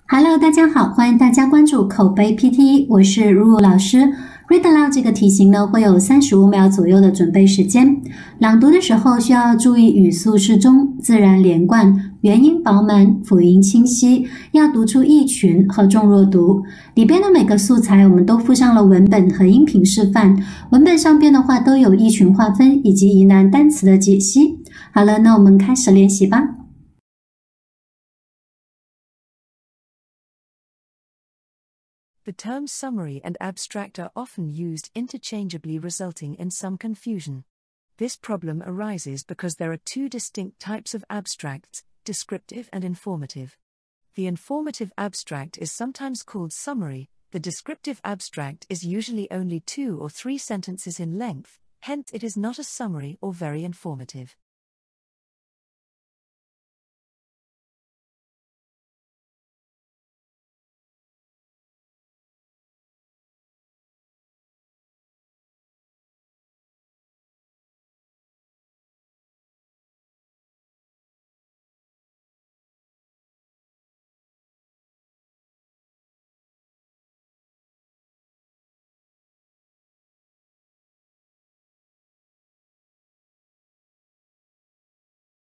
Hello，大家好，欢迎大家关注口碑 PT，我是如如老师。Read aloud 这个题型呢，会有35秒左右的准备时间。朗读的时候需要注意语速适中、自然连贯、元音饱满、辅音清晰，要读出意群和重弱读。里边的每个素材我们都附上了文本和音频示范，文本上边的话都有意群划分以及疑难单词的解析。好了，那我们开始练习吧。 The terms summary and abstract are often used interchangeably, resulting in some confusion. This problem arises because there are two distinct types of abstracts, descriptive and informative. The informative abstract is sometimes called summary. The descriptive abstract is usually only 2 or 3 sentences in length, hence it is not a summary or very informative.